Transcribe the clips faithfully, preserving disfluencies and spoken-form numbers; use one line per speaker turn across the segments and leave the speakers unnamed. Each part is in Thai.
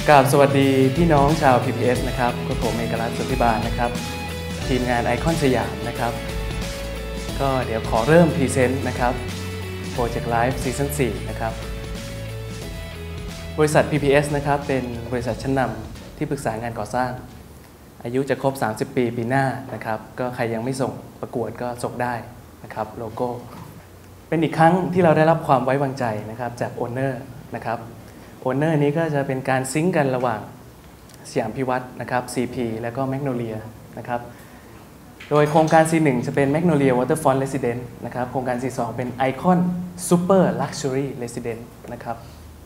กราบสวัสดีพี่น้องชาว พี พี เอส นะครับก็ผมเอกลักษณ์สุทธิบาลนะครับทีมงานไอคอนสยามนะครับก็เดี๋ยวขอเริ่มพรีเซนต์นะครับโปรเจกต์ไลฟ์ซีซั่นสี่นะครับบริษัท พี พี เอส นะครับเป็นบริษัทชั้นนำที่ปรึกษางานก่อสร้างอายุจะครบสามสิบปีปีหน้านะครับก็ใครยังไม่ส่งประกวดก็ส่งได้นะครับโลโก้เป็นอีกครั้งที่เราได้รับความไว้วางใจนะครับจากโอนเนอร์นะครับโอนเนอร์นี้ก็จะเป็นการซิงก์กันระหว่างสยามพิวัตรนะครับ ซี พี และก็แมกโนเลียนะครับโดยโครงการ ซี หนึ่ง จะเป็น Magnolia Waterfront Residence นะครับโครงการ ซี สอง เป็น Icon Super Luxury Residence นะครับ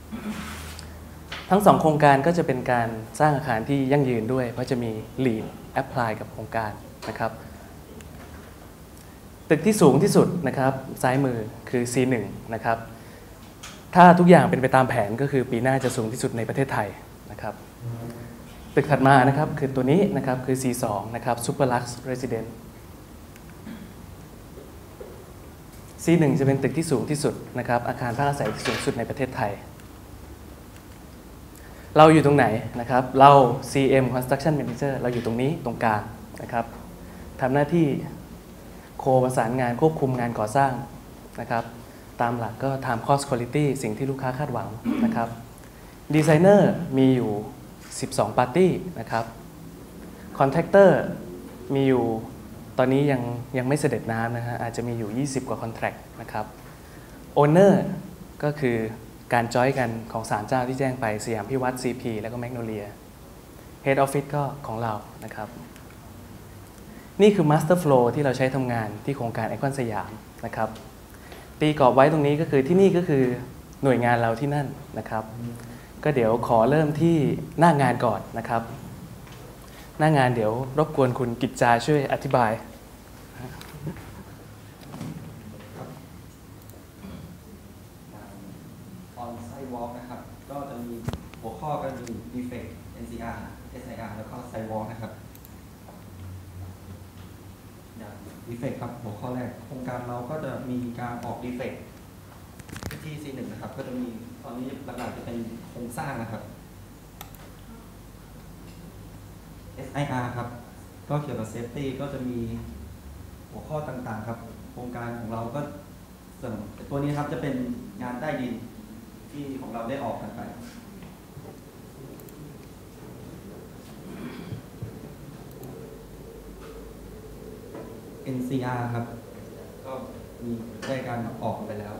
ทั้งสองโครงการก็จะเป็นการสร้างอาคารที่ยั่งยืนด้วยเพราะจะมี Lead Apply กับโครงการนะครับตึกที่สูงที่สุดนะครับซ้ายมือคือ ซี หนึ่ง นะครับถ้าทุกอย่างเป็นไปตามแผนก็คือปีหน้าจะสูงที่สุดในประเทศไทยนะครับตึกถัดมานะครับคือตัวนี้นะครับคือ ซี สอง นะครับ Super Lux Residence ซี หนึ่ง จะเป็นตึกที่สูงที่สุดนะครับอาคารพักอาศัยที่สูงสุดในประเทศไทยเราอยู่ตรงไหนนะครับเรา ซี เอ็ม Construction Manager เราอยู่ตรงนี้ตรงกลางนะครับทำหน้าที่โคประสานงานควบคุมงานก่อสร้างนะครับตามหลักก็ Time Cost Quality สิ่งที่ลูกค้าคาดหวังนะครับดีไซเนอร์มีอยู่สิบสองปาร์ตี้นะครับคอนแทคเตอร์มีอยู่ตอนนี้ยังยังไม่เสด็จน้ำนะฮะอาจจะมีอยู่ยี่สิบกว่าคอนแทคนะครับโอนเนอร์ก็คือการจอยกันของสามเจ้าที่แจ้งไปสยามพิวัตร ซี พี แล้วก็แมกโนเลีย Head Office ก็ของเรานะครับนี่คือ Master Flow ที่เราใช้ทำงานที่โครงการไอคอนสยามนะครับตีกรอบไว้ตรงนี้ก็คือที่นี่ก็คือหน่วยงานเราที่นั่นนะครับก็เดี๋ยวขอเริ่มที่หน้างานก่อนนะครับหน้างานเดี๋ยวรบกวนคุณกิจจาช่วยอธิบาย
ออนไซต์วอล์กนะครับก็จะมีหัวข้อก็มี Defect เอ็น ซี อาร์ เอส ไอ อาร์ แล้วก็ไซต์วอล์กนะครับอย่าง Defect ครับหัวข้อแรกโครงการเราก็จะมีการออก Defect ที่ ซี หนึ่ง นะครับก็จะมีตอนนี้หลักๆจะเป็นโครงสร้างนะครับ เอส ไอ อาร์ ครับก็เกี่ยวกับ Safety ก็จะมีหัวข้อต่างๆครับโครงการของเราก็ส่วนตัวนี้ครับจะเป็นงานใต้ดินที่ของเราได้ออกกันไป เอ็น ซี อาร์ ครับก็มีได้การออกไปแล้ว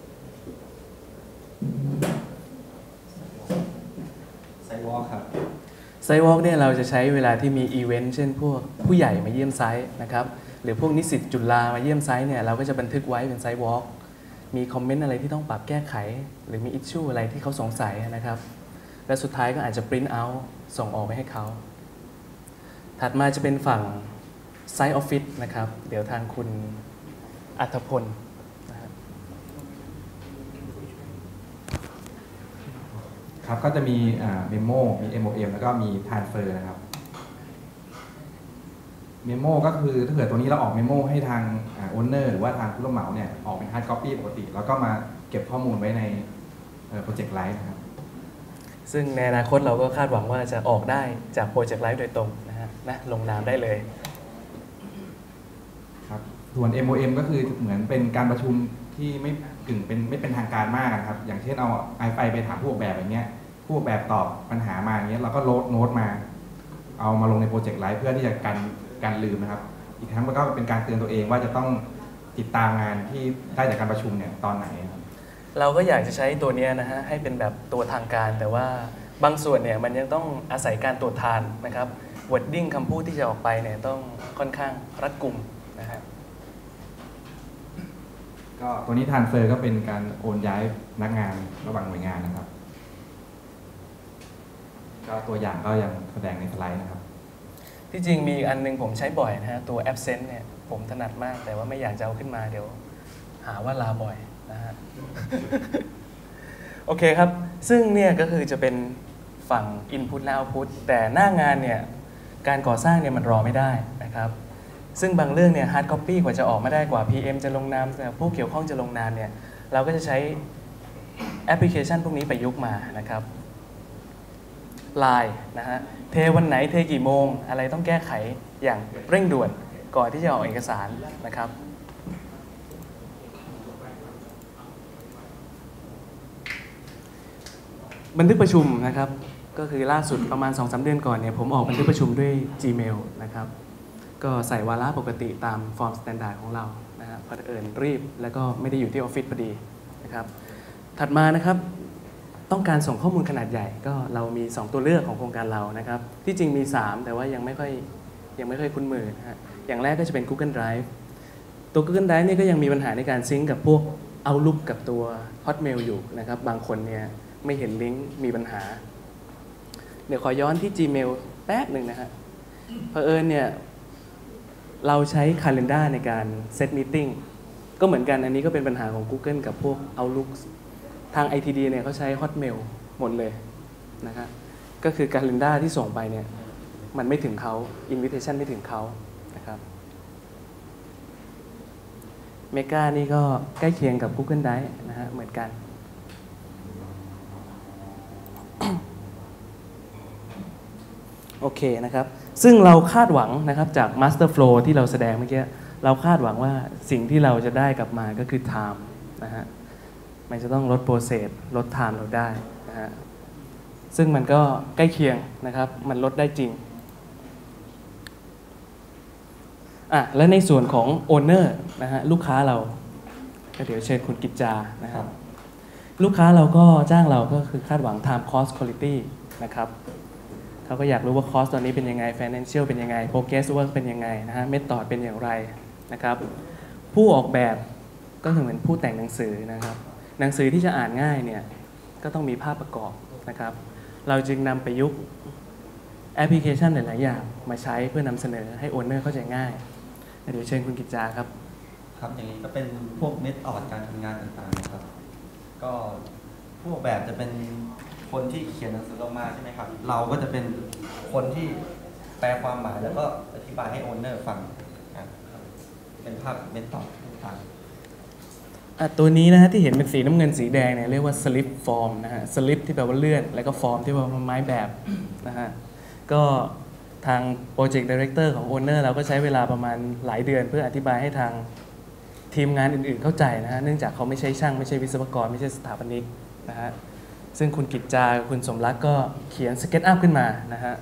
ไซต์วอล์กครับ
ไซต์วอล์กเนี่ยเราจะใช้เวลาที่มีอีเวนต์เช่นพวกผู้ใหญ่มาเยี่ยมไซต์นะครับหรือพวกนิสิตจุฬามาเยี่ยมไซต์เนี่ยเราก็จะบันทึกไว้เป็นไซต์วอล์กมีคอมเมนต์อะไรที่ต้องปรับแก้ไขหรือมีอิชชูอะไรที่เขาสงสัยนะครับและสุดท้ายก็อาจจะปริ้นท์เอาท์ส่งออกไปให้เขาถัดมาจะเป็นฝั่งไซต์ออฟฟิศนะครับเดี๋ยวทางคุณอัธพล
ครับก็จะมีเมมโมมี เอ็ม โอ เอ็ม แล้วก็มี Transfer นะครับเมมโมก็คือถ้าเกิดตัวนี้เราออกเมมโมให้ทางโอนเนอร์หรือว่าทางผู้รับเหมาเนี่ยออกเป็น Hard Copy ปกติแล้วก็มาเก็บข้อมูลไว้ในโปรเจกต์ไลฟ์นะครับ
ซึ่งในอนาคตเราก็คาดหวังว่าจะออกได้จากโปรเจกต์ไลฟ์โดยตรงนะฮะนะลงนามได้เลย
ครับส่วน เอ็ม โอ เอ็ม ก็คือเหมือนเป็นการประชุมที่ไม่กึ่งเป็นไม่เป็นทางการมากนะครับอย่างเช่นเอาไอไฟไปถามผู้ออกแบบอย่างเงี้ยผู้ออกแบบตอบปัญหามาอย่างเงี้ยเราก็โน้ตโน้ตมาเอามาลงในโปรเจกต์ไลฟ์เพื่อที่จะกันการลืมนะครับอีกทั้งมันก็เป็นการเตือนตัวเองว่าจะต้องติดตามงานที่ได้จากการประชุมเนี่ยตอนไหนครับ
เราก็อยากจะใช้ตัวนี้นะฮะให้เป็นแบบตัวทางการแต่ว่าบางส่วนเนี่ยมันยังต้องอาศัยการตรวจทานนะครับ wording คำพูดที่จะออกไปเนี่ยต้องค่อนข้างรัดกุมนะฮะ
ก็ตัวนี้ Transfer ก็เป็นการโอนย้ายพนักงานระหว่างหน่วยงานนะครับก็ตัวอย่างก็ยังแสดงในสไลด์นะครับ
ที่จริงมีอันนึงผมใช้บ่อยนะฮะตัว absent เนี่ยผมถนัดมากแต่ว่าไม่อยากจะเอาขึ้นมาเดี๋ยวหาว่าลาบ่อยนะฮะ โอเคครับซึ่งเนี่ยก็คือจะเป็นฝั่ง input และ output แต่หน้างานเนี่ยการก่อสร้างเนี่ยมันรอไม่ได้นะครับซึ่งบางเรื่องเนี่ย hard copy กว่าจะออกมาได้กว่า พี เอ็ม จะลงนามผู้เกี่ยวข้องจะลงนามเนี่ยเราก็จะใช้แอปพลิเคชันพวกนี้ประยุกต์มานะครับไลน์นะฮะเทวันไหนเทกี่โมงอะไรต้องแก้ไขอย่างเร่งด่วนก่อนที่จะออกเอกสารนะครับบันทึกประชุมนะครับก็คือล่าสุดประมาณ สองสาม เดือนก่อนเนี่ยผมออกบันทึกประชุมด้วย Gmail นะครับก็ใส่วาระปกติตามฟอร์มสแตนดาร์ดของเรานะฮะพอเอิญรีบแล้วก็ไม่ได้อยู่ที่ออฟฟิศพอดีนะครับถัดมานะครับต้องการส่งข้อมูลขนาดใหญ่ก็เรามีสองตัวเลือกของโครงการเรานะครับที่จริงมีสามแต่ว่ายังไม่ค่อยยังไม่ค่อยคุ้นมือนะฮะอย่างแรกก็จะเป็น Google Drive ตัว Google Drive นี่ก็ยังมีปัญหาในการซิงก์กับพวก Outlook กับตัว Hotmail อยู่นะครับบางคนเนี่ยไม่เห็นลิงก์มีปัญหาเดี๋ยวขอย้อนที่ Gmail แป๊บหนึ่งนะฮะเผอิญเนี่ยเราใช้ Calendar ในการ Set Meeting ก็เหมือนกันอันนี้ก็เป็นปัญหาของ Google กับพวก Outlook ทาง ไอ ที ดี เนี่ยเขาใช้ Hotmail หมดเลยนะครับก็คือ Calendar ที่ส่งไปเนี่ยมันไม่ถึงเขา Invitation ไม่ถึงเขานะครับเมกานี่ก็ใกล้เคียงกับ Google Drive นะฮะเหมือนกันโอเคนะครับซึ่งเราคาดหวังนะครับจาก Master Flow ที่เราแสดงเมื่อกี้เราคาดหวังว่าสิ่งที่เราจะได้กลับมาก็คือ Time นะฮะมันจะต้องลด Process ลด Time เราได้นะฮะซึ่งมันก็ใกล้เคียงนะครับมันลดได้จริงอ่ะและในส่วนของ Owner นะฮะลูกค้าเราก็เดี๋ยวเชิญคุณกิจจานะครับลูกค้าเราก็จ้างเราก็คือคาดหวัง Time Cost Quality นะครับเขาก็อยากรู้ว่า Cost ตอนนี้เป็นยังไง Financial เป็นยังไง Progress Work เป็นยังไงนะฮะ Method เป็นอย่างไรนะครับผู้ออกแบบก็คือเหมือนผู้แต่งหนังสือนะครับหนังสือที่จะอ่านง่ายเนี่ยก็ต้องมีภาพประกอบนะครับเราจึงนำประยุกต์แอปพลิเคชันหลายๆอย่างมาใช้เพื่อนำเสนอให้ Owner เข้าใจง่ายเดี๋ยวเชิญคุณกิจจาครับ
ครับอย่างนี้ก็เป็นพวกเมธอดการทำงานต่างๆนะครับก็ผู้ออกแบบจะเป็นคนที่เขียนหนังสือออกมาใช่ไหมครับเราก็จะเป็นคนที่แปลความหมายแล้วก็อธิบายให้โอนเนอร์ฟังครับเป็นภาพเมธอดต่าง
ๆตัวนี้นะฮะที่เห็นเป็นสีน้ำเงินสีแดงเนี่ยเรียกว่า slip form นะฮะ slip ที่แปลว่าเลื่อนแล้วก็ form ที่แปลว่าไม้แบบนะฮะก็ทาง Project Director ของ Owner เราก็ใช้เวลาประมาณหลายเดือนเพื่ออธิบายให้ทางทีมงานอื่นๆเข้าใจนะฮะเนื่องจากเขาไม่ใช่ช่างไม่ใช่วิศวกรไม่ใช่สถาปนิกนะฮะซึ่งคุณกิจจาคุณสมรักก็เขียนสเก็ตอัพขึ้นมานะฮะ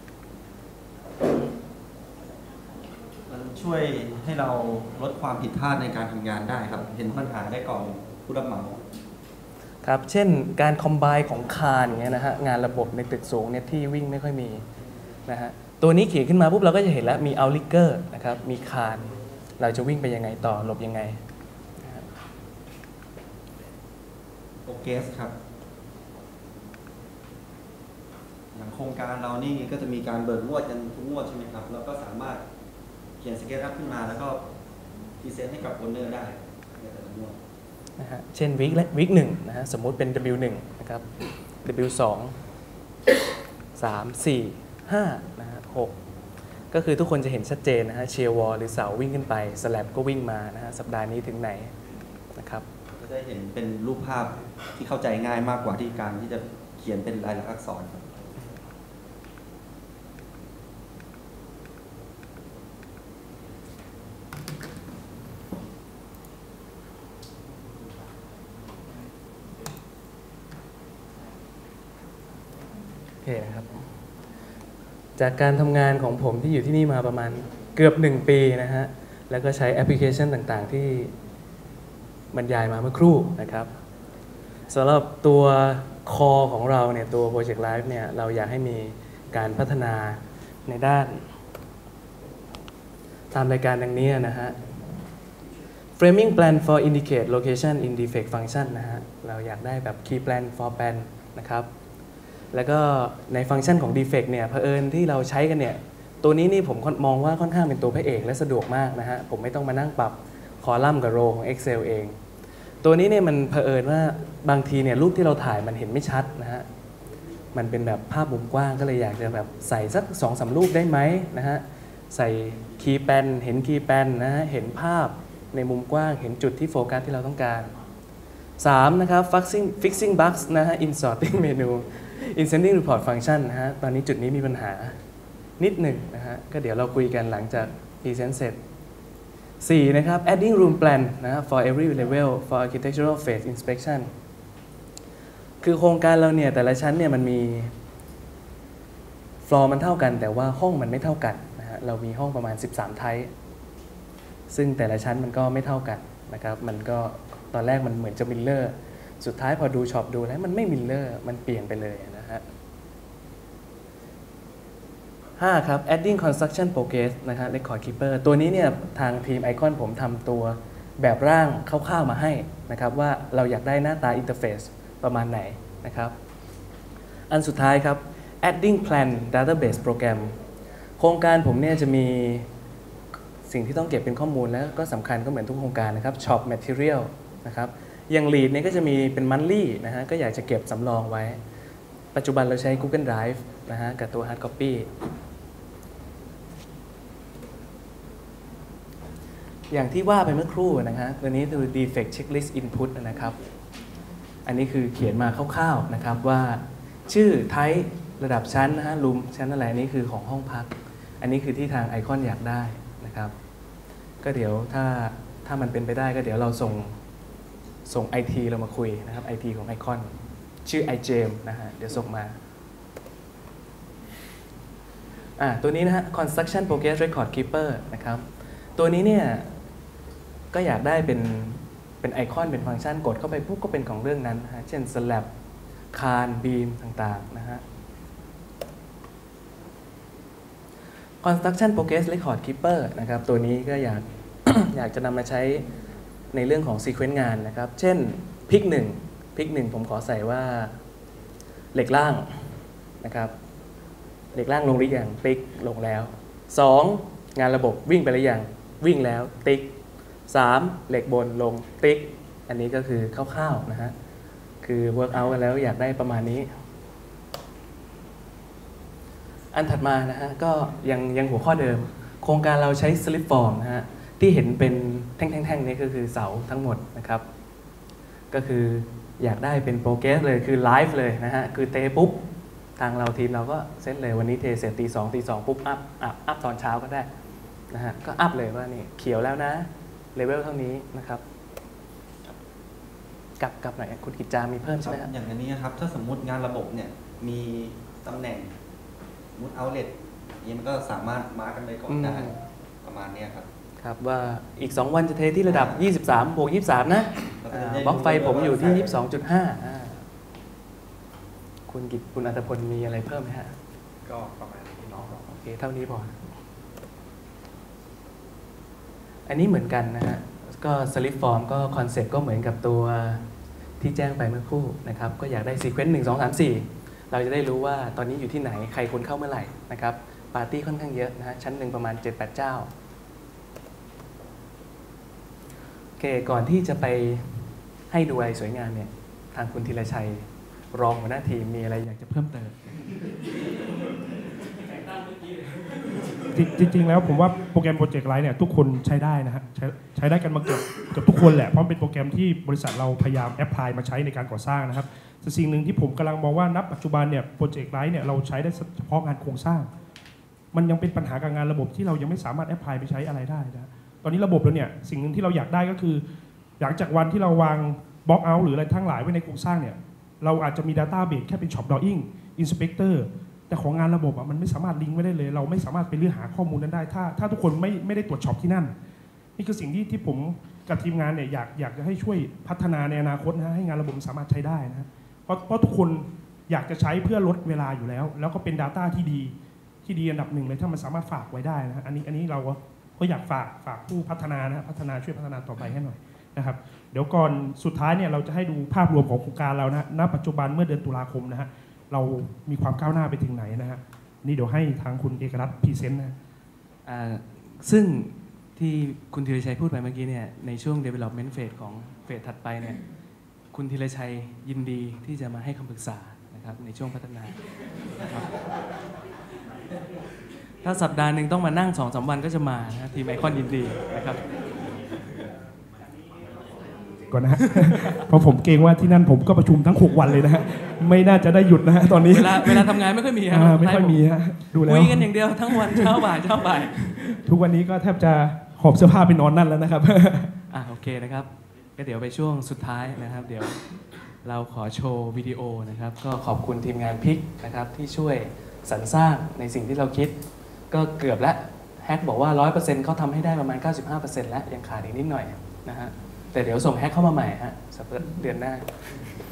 มันช่วยให้เราลดความผิดพลาดในการทำงานได้ครับเห็นปัญหาได้ก่อนผู้รับเหมา
ครับเช่นการคอมไบน์ของคานอย่างเงี้ยนะฮะงานระบบในตึกสูงเนี่ยที่วิ่งไม่ค่อยมีนะฮะตัวนี้เขียนขึ้นมาปุ๊บเราก็จะเห็นแล้วมีเอาลิเกอร์นะครับมีคานเราจะวิ่งไปยังไงต่อหลบยังไง
โอเคสครับอย่างโครงการเรานี่ก็จะมีการเบิกงวดกันทุกงวดใช่ไหมครับแล้วก็สามารถเขียนสเก็ตอัพขึ้นมาแล้วก็พรีเซนต์ให้กับโอนเนอร์ได้ในแต่ละงวด
นะฮะเช่นวีคและวีคหนึ่งนะฮะสมมุติเป็น ดับเบิลยู หนึ่ง นะครับ ดับเบิลยู สอง สาม สี่ ห้านะฮะหกก็คือทุกคนจะเห็นชัดเจนนะฮะเชียร์วอลหรือเสาวิ่งขึ้นไปสแลบก็วิ่งมานะฮะสัปดาห์นี้ถึงไหนนะครับ
ก็ได้เห็นเป็นรูปภาพที่เข้าใจง่ายมากกว่าที่การที่จะเขียนเป็นลายลักษณ์อักษรครับ
โอเคนะครับจากการทำงานของผมที่อยู่ที่นี่มาประมาณเกือบหนึ่งปีนะฮะแล้วก็ใช้แอปพลิเคชันต่างๆที่บรรยายมาเมื่อครู่นะครับสำหรับตัวคอของเราเนี่ยตัว Project Live เนี่ยเราอยากให้มีการพัฒนาในด้านตามรายการดังนี้นะฮะ Framing Plan for Indicate Location in Defect Function นะฮะเราอยากได้แบบ Key Plan for Plan นะครับแล้วก็ในฟังก์ชันของ defect เนี่ยเผอิญที่เราใช้กันเนี่ยตัวนี้นี่ผมมองว่าค่อนข้างเป็นตัวพระเอกและสะดวกมากนะฮะผมไม่ต้องมานั่งปรับคอลัมน์กับโรของ Excel เองตัวนี้เนี่ยมันเผอิญว่าบางทีเนี่ยรูปที่เราถ่ายมันเห็นไม่ชัดนะฮะมันเป็นแบบภาพมุมกว้างก็เลยอยากจะแบบใส่สัก สองสาม รูปได้ไหมนะฮะใส่คีย์แปนเห็นคีย์แปนนะฮะเห็นภาพในมุมกว้างเห็นจุดที่โฟกัสที่เราต้องการสามนะครับ fixing fixing bugs นะฮะ in sorting menu Incentive Report Function นะฮะตอนนี้จุดนี้มีปัญหานิดหนึ่งนะฮะก็เดี๋ยวเราคุยกันหลังจาก Present เสร็จสี่นะครับ adding room plan นะฮะ for every level for architectural phase inspection คือโครงการเราเนี่ยแต่ละชั้นเนี่ยมันมีฟลอร์มันเท่ากันแต่ว่าห้องมันไม่เท่ากันนะฮะเรามีห้องประมาณสิบสามไทป์ซึ่งแต่ละชั้นมันก็ไม่เท่ากันนะครับมันก็ตอนแรกมันเหมือนจะมิลเลอร์สุดท้ายพอดูช็อปดูแล้วมันไม่มิลเลอร์มันเปลี่ยนไปเลยนะฮะห้าครับ adding construction progress นะฮะ record keeper ตัวนี้เนี่ยทางทีมไอคอนผมทำตัวแบบร่างคร่าวๆมาให้นะครับว่าเราอยากได้หน้าตา interface ประมาณไหนนะครับอันสุดท้ายครับ adding plan database program โครงการผมเนี่ยจะมีสิ่งที่ต้องเก็บเป็นข้อมูลแล้วก็สำคัญก็เหมือนทุกโครงการนะครับ shop material นะครับอย่าง lead เนี่ยก็จะมีเป็น monthly นะฮะก็อยากจะเก็บสำรองไว้ปัจจุบันเราใช้ Google Drive นะฮะกับตัว hard copy อย่างที่ว่าไปเมื่อครู่นะฮะตัวนี้คือ defect checklist input นะครับอันนี้คือเขียนมาคร่าวๆนะครับว่าชื่อ type ระดับชั้นนะฮะ room ชั้นอะไรนี่คือของห้องพักอันนี้คือที่ทางไอคอนอยากได้นะครับก็เดี๋ยวถ้าถ้ามันเป็นไปได้ก็เดี๋ยวเราส่งส่ง ไอ ที เรามาคุยนะครับ ไอ ที ของไอคอนชื่อ ไอ เจม นะฮะเดี๋ยวส่งมาอ่าตัวนี้นะฮะ construction progress record keeper นะครับตัวนี้เนี่ยก็อยากได้เป็นเป็นไอคอนเป็นฟังก์ชันกดเข้าไปปุ๊บก็เป็นของเรื่องนั้นนะฮะเช่น slab คานบีมต่างๆนะฮะ construction progress record keeper นะครับตัวนี้ก็อยาก อยากจะนำมาใช้ในเรื่องของ sequence งานนะครับเช่นพิกหนึ่งพิกหนึ่งผมขอใส่ว่าเหล็กล่างนะครับเหล็กล่างลงหรือยังติ๊กลงแล้วสองงานระบบวิ่งไปหรือยังวิ่งแล้วติ๊กสามเหล็กบนลงติ๊กอันนี้ก็คือคร่าวๆนะฮะคือ work out กันแล้วอยากได้ประมาณนี้อันถัดมานะฮะก็ยังยังหัวข้อเดิมโครงการเราใช้ slip form นะฮะที่เห็นเป็นแท่งๆๆนี่ก็คือเสาทั้งหมดนะครับก็คืออยากได้เป็นโปรเกรสเลยคือไลฟ์เลยนะฮะคือเทปุ๊บทางเราทีมเราก็เซตเลยวันนี้เทเสร็จตีสองตีสองปุ๊บอัพอัพอัพตอนเช้าก็ได้นะฮะก็อัพเลยว่านี่เขียวแล้วนะเลเวลเท่านี้นะครับกับกับหน่อยคุณกิจจามีเพิ่มใช่ไหมครับ
อย่างนี้นะครับถ้าสมมุติงานระบบเนี่ยมีตำแหน่งมุดเอาท์เล็ตนี้มันก็สามารถมาร์กกันไปก่อนได้ประมาณนี้ครับ
ครับว่าอีกสองวันจะเทที่ระดับยี่สิบสามบวกยี่สิบสามนะบล็อกไฟผมอยู่ที่ ยี่สิบสองจุดห้า คุณกิจคุณอัตพลมีอะไรเพิ่มไหมฮะ
ก็ประมาณนี้เนาะ
โอเคเท่านี้พออันนี้เหมือนกันนะฮะก็สลิปฟอร์มก็คอนเซ็ปต์ก็เหมือนกับตัวที่แจ้งไปเมื่อครู่นะครับก็อยากได้ซีเควนซ์หนึ่ง สอง สาม สี่เราจะได้รู้ว่าตอนนี้อยู่ที่ไหนใครคนเข้าเมื่อไหร่นะครับปาร์ตี้ค่อนข้างเยอะนะฮะชั้นหนึ่งประมาณ เจ็ดแปด เจ้าโอเคก่อนที่จะไปให้ดูอะไรสวยงามเนี่ยทางคุณธีรชัยรองหัวหน้าทีมมีอะไรอยากจะเพิ่มเติม
จริงๆแล้วผมว่าโปรแกรม Project Light เนี่ยทุกคนใช้ได้นะฮะใช้ใช้ได้กันมาเกือบเกือบทุกคนแหละเพราะเป็นโปรแกรมที่บริษัทเราพยายามแอพพลายมาใช้ในการก่อสร้างนะครับแต่สิ่งหนึ่งที่ผมกำลังมองว่าณปัจจุบันเนี่ย Project Light เนี่ยเราใช้ได้เฉพาะงานโครงสร้างมันยังเป็นปัญหากับงานระบบที่เรายังไม่สามารถแอพพลายไปใช้อะไรได้นะตอนนี้ระบบเราเนี่ยสิ่งหนึ่งที่เราอยากได้ก็คือหลังจากวันที่เราวางบล็อกเอาท์หรืออะไรทั้งหลายไว้ในโครงสร้างเนี่ยเราอาจจะมี Database แค่เป็น Shop Drawing Inspector แต่ของงานระบบอ่ะมันไม่สามารถลิงก์ไว้ได้เลยเราไม่สามารถไปเลือกหาข้อมูลนั้นได้ถ้าถ้าทุกคนไม่ไม่ได้ตรวจช็อปที่นั่นนี่คือสิ่งที่ที่ผมกับทีมงานเนี่ยอยากอยากจะให้ช่วยพัฒนาในอนาคตนะให้งานระบบสามารถใช้ได้นะเพราะเพราะทุกคนอยากจะใช้เพื่อลดเวลาอยู่แล้วแล้วก็เป็น Data ที่ดีที่ดีอันดับหนึ่งเลยถ้ามันสามารถฝากไว้ได้นะอันนี้อันนี้เราก็อยากฝากฝากผู้พัฒนานะพัฒนาช่วยพัฒนาต่อไปให้หน่อยนะครับเดี๋ยวก่อนสุดท้ายเนี่ยเราจะให้ดูภาพรวมของโครงการเรานะณปัจจุบันเมื่อเดือนตุลาคมนะฮะเรามีความก้าวหน้าไปถึงไหนนะฮะนี่เดี๋ยวให้ทางคุณเอกรัตน์พรีเซนต์นะ
ซึ่งที่คุณธีรชัยพูดไปเมื่อกี้เนี่ยในช่วง development phase ของเฟสถัดไปเนี่ยคุณธีรชัยยินดีที่จะมาให้คำปรึกษานะครับในช่วงพัฒนาถ้าสัปดาห์หนึ่งต้องมานั่ง สองสาม วันก็จะมานะทีมไอคอนยินดีนะครับ
ก่อนนะฮ ะ เพราะผมเกรงว่าที่นั่นผมก็ประชุมทั้งหกวันเลยนะฮะไม่น่าจะได้หยุดนะฮะตอนนี้
เวลาเวลาทำงานไม่ค่อยมีครับ
อ่าไม่ค่อยมีฮะดูแล้ว
คุยกันอย่างเดียวทั้งวันเช้าบ่ายเช้าบ่าย
ทุกวันนี้ก็แทบจะหอบเสื้อผ้าไปนอนนั่นแล้วนะครับ
อ่ะโอเคนะครับก็เดี๋ยวไปช่วงสุดท้ายนะครับ เดี๋ยวเราขอโชว์วิดีโอนะครับ ก็ขอบคุณทีมงานพิกนะครับที่ช่วยสรรสร้างในสิ่งที่เราคิด ก็เกือบแล้วแฮกบอกว่า ร้อยเปอร์เซ็นต์ เขาทำให้ได้ประมาณ เก้าสิบห้าเปอร์เซ็นต์ แล้วยังขาดอีกนิดหน่อยนะฮะแต่เดี๋ยวส่งแฮกเข้ามาใหม่ฮะสัปดาห์เดือนหน้า